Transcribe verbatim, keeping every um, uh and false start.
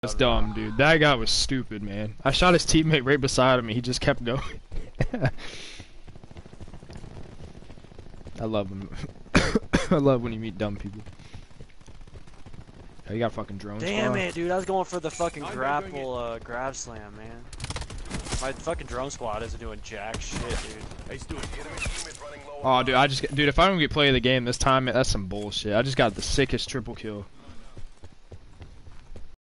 That's dumb, dude. That guy was stupid, man. I shot his teammate right beside him and he just kept going. I love him. I love when you meet dumb people. Oh, you got a fucking drone. Damn squad. it, dude. I was going for the fucking grapple, uh, grab slam, man. My fucking drone squad isn't doing jack shit, dude. Oh, dude, I just, dude, if I don't get play of the game this time, that's some bullshit. I just got the sickest triple kill.